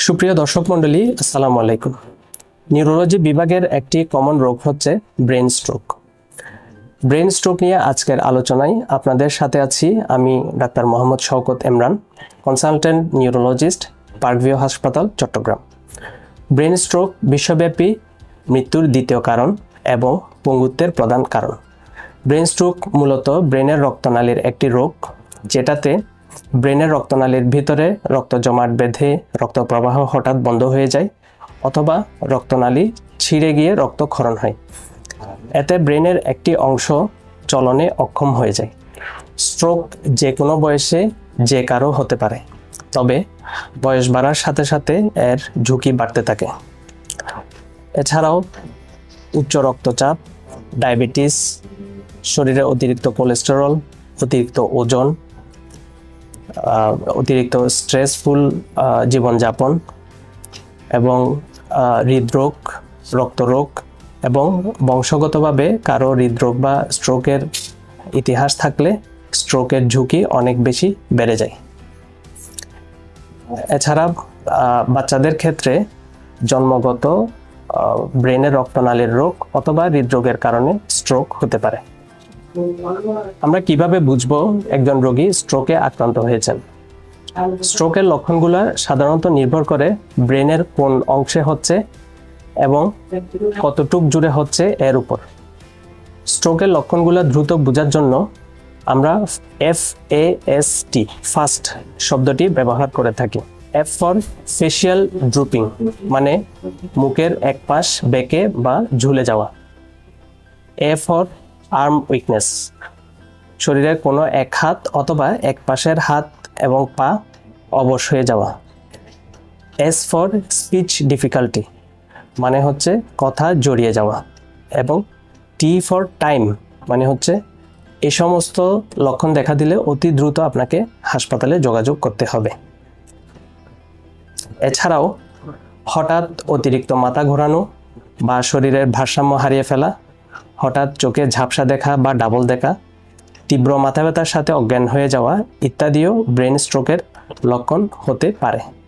সুপ্রিয় দর্শক মণ্ডলী, আসসালামু আলাইকুম। নিউরোলজি বিভাগের একটি কমন রোগ হচ্ছে ব্রেন স্ট্রোক। ব্রেন স্ট্রোক নিয়ে আজকের আলোচনায় আপনাদের সাথে আছি আমি doctor Mohammad Shawkat Emran, consultant neurologist, Parkview হাসপাতাল, চট্টগ্রাম। ব্রেন স্ট্রোক বিশ্বব্যাপী মৃত্যুর দ্বিতীয় কারণ এবং পঙ্গুত্বের প্রধান কারণ। ব্রেন স্ট্রোক মূলত ব্রেনের রক্তনালীর একটি রোগ, যেটাতে ব্রেনের রক্তনালীর ভিতরে রক্ত জমাট বেঁধে রক্ত প্রবাহ হঠাৎ বন্ধ হয়ে যায় অথবা রক্তনালী ছিঁড়ে গিয়ে রক্তক্ষরণ হয়। এতে ব্রেনের একটি অংশ চলনে অক্ষম হয়ে যায়। স্ট্রোক যে কোনো বয়সে যে কারো হতে পারে, তবে বয়স বাড়ার সাথে সাথে এর ঝুঁকি বাড়তে থাকে। এছাড়াও উচ্চ রক্তচাপ, ডায়াবেটিস, শরীরে অতিরিক্ত কোলেস্টেরল, অতিরিক্ত ওজন, অতিরিক্ত স্ট্রেসফুল জীবনযাপন এবং হৃদরোগ, রক্তরোগ এবং বংশগতভাবে কারো হৃদরোগ বা স্ট্রোকের ইতিহাস থাকলে স্ট্রোকের ঝুঁকি অনেক বেশি বেড়ে যায়। এছাড়া বাচ্চাদের ক্ষেত্রে জন্মগত ব্রেনের রক্তনালীর রোগ অথবা হৃদরোগের কারণে স্ট্রোক হতে পারে। আমরা কিভাবে বুঝবো একজন রোগী স্ট্রোকে আক্রান্ত হয়েছেন? স্ট্রোকের লক্ষণগুলো সাধারণত নির্ভর করে ব্রেনের কোন অংশে হচ্ছে এবং কতটুক জুড়ে হচ্ছে এর উপর। স্ট্রোকের লক্ষণগুলো দ্রুত বোঝার জন্য আমরা FAST ফাস্ট শব্দটি ব্যবহার করে থাকি। F ফর ফেশিয়াল ড্রুপিং, মানে মুখের এক পাশ বেঁকে বা ঝুলে যাওয়া। A ফর আর্ম উইকনেস, শরীরের কোনো এক হাত অথবা এক পাশের হাত এবং পা অবশ হয়ে যাওয়া। S ফর স্পিচ ডিফিকাল্টি, মানে হচ্ছে কথা জড়িয়ে যাওয়া। এবং T ফর টাইম, মানে হচ্ছে এই সমস্ত লক্ষণ দেখা দিলে অতি দ্রুত আপনাকে হাসপাতালে যোগাযোগ করতে হবে। এছাড়াও হঠাৎ অতিরিক্ত মাথা ঘোরানো বা শরীরের ভারসাম্য হারিয়ে ফেলা, হঠাৎ চোখে ঝাপসা দেখা বা ডাবল দেখা, তীব্র মাথা ব্যথার সাথে অজ্ঞান হয়ে যাওয়া ইত্যাদিও ব্রেন স্ট্রোকের লক্ষণ হতে পারে।